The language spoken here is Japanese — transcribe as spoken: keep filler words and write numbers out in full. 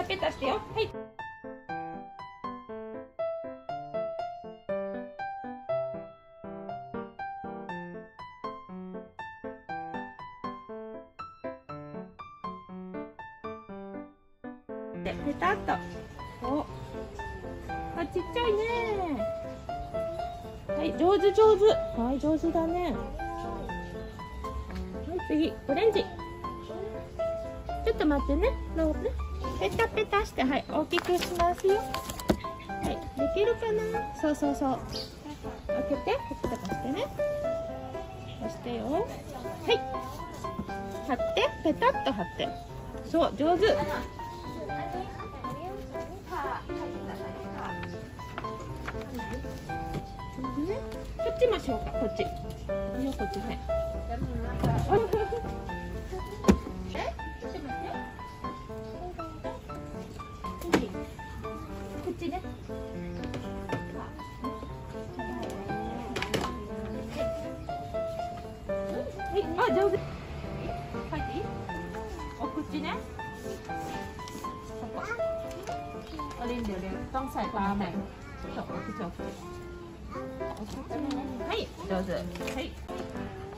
ペタしてよ。はい。で、ペタッと。お。あ、ちっちゃいね。はい、上手上手。はい、上手だね。はい、次、オレンジ。ちょっと待ってね。ローね。ペタペタして、はい、大きくしますよ。はい、できるかな。そうそうそう。開けて、ペタペタしてね。押してよ。はい。貼って、ペタッと貼って。そう、上手。こっちもしようか、こっち。いや、こっちね。こっちね。はい、あ、上手。書いていい？お口ね。ここ。おりんเดี๋ยวเดี๋ยวต้องใส่ตาใหม่จบお口お口。はい、上手。はい。